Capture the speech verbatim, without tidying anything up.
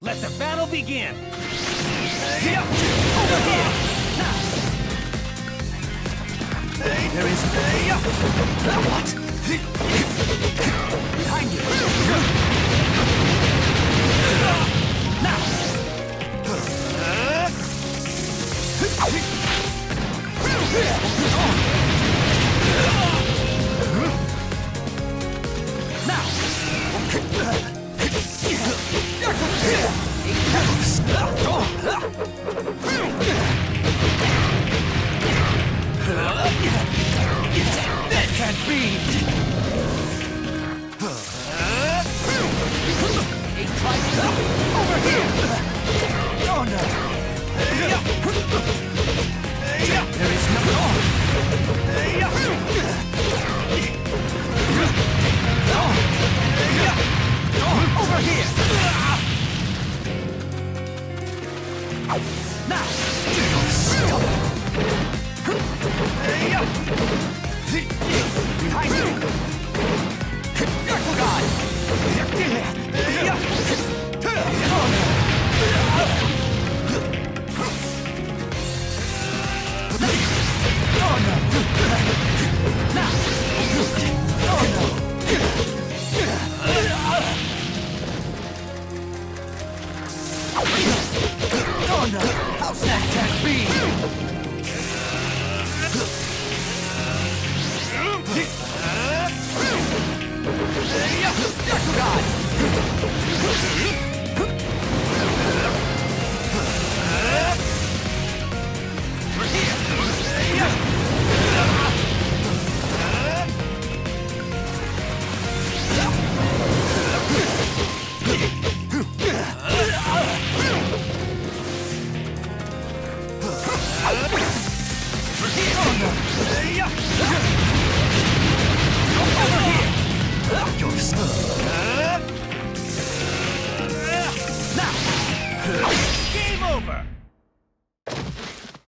Let the battle begin! Over here! There is... What? Behind you! Now! That can't be! Over here! Oh no! There is no... Over here! Now! Stop! Behind you! God! Oh no! Now! Oh no! Oh no! How's that can't be? God! Now! Game over!